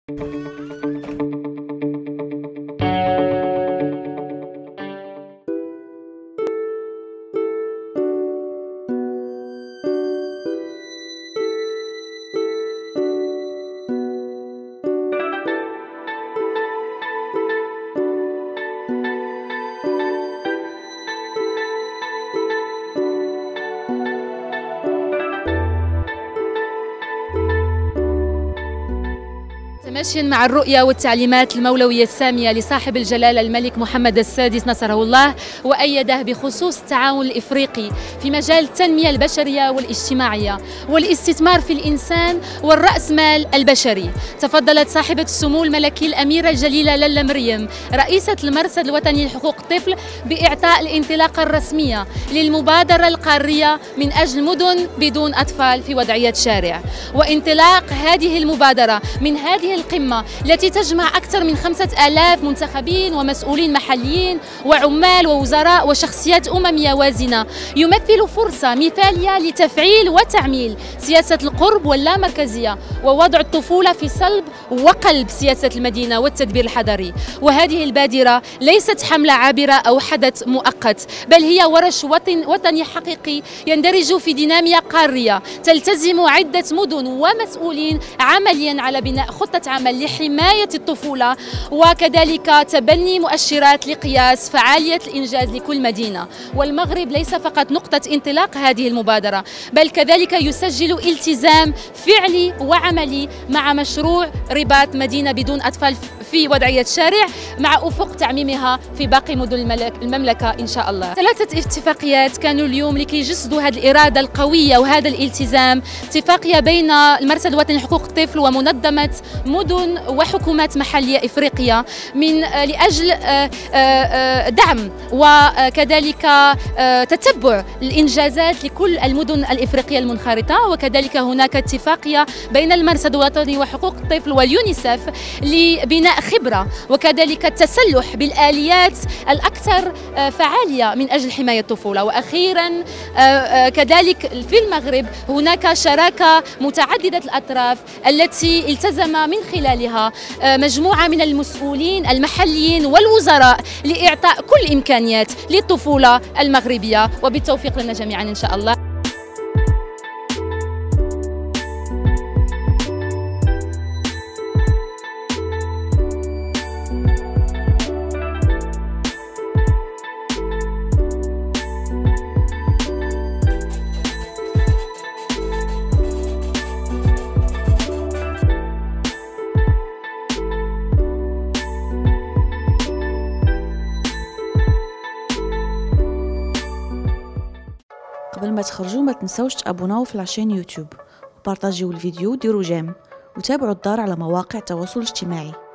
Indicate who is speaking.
Speaker 1: ماشيا مع الرؤية والتعليمات المولوية السامية لصاحب الجلالة الملك محمد السادس نصره الله، وأيده بخصوص التعاون الإفريقي في مجال التنمية البشرية والاجتماعية والاستثمار في الإنسان والرأسمال البشري. تفضلت صاحبة السمو الملكي الأميرة الجليلة لالا مريم رئيسة المرصد الوطني لحقوق الطفل بإعطاء الانطلاقة الرسمية للمبادرة القارية من أجل مدن بدون أطفال في وضعية شارع. وانطلاق هذه المبادرة من هذه القمة التي تجمع أكثر من 5000 منتخبين ومسؤولين محليين وعمال ووزراء وشخصيات أممية وازنة، يمثل فرصة مثالية لتفعيل وتعميل سياسة القرب واللامركزية ووضع الطفولة في صلب وقلب سياسة المدينة والتدبير الحضري. وهذه البادرة ليست حملة عابرة أو حدث مؤقت، بل هي ورش وطني حقيقي يندرج في دينامية قارية تلتزم عدة مدن ومسؤولين عمليا على بناء خطة عمل لحماية الطفولة، وكذلك تبني مؤشرات لقياس فعالية الإنجاز لكل مدينة. والمغرب ليس فقط نقطة انطلاق هذه المبادرة، بل كذلك يسجل التزام فعلي وعملي مع مشروع رباط مدينة بدون أطفال في وضعية شارع، مع أفق تعميمها في باقي مدن المملكة إن شاء الله. 3 اتفاقيات كانوا اليوم لكي يجسدوا هذه الإرادة القوية وهذا الالتزام. اتفاقية بين المرصد الوطني لحقوق الطفل ومنظمة مدن وحكومات محلية إفريقية لأجل دعم وكذلك تتبع الإنجازات لكل المدن الإفريقية المنخرطة. وكذلك هناك اتفاقية بين المرصد الوطني وحقوق الطفل واليونيسف لبناء خبرة وكذلك التسلح بالآليات الأكثر فعالية من أجل حماية الطفولة. وأخيرا كذلك في المغرب هناك شراكة متعددة الأطراف التي التزم من خلالها مجموعة من المسؤولين المحليين والوزراء لإعطاء كل الإمكانيات للطفولة المغربية، وبالتوفيق لنا جميعا إن شاء الله.
Speaker 2: قبل ما تخرجوا ما تنسوش تابوناو في العشان يوتيوب وبارطاجيو الفيديو وديروا جيم وتابعوا الدار على مواقع التواصل الاجتماعي.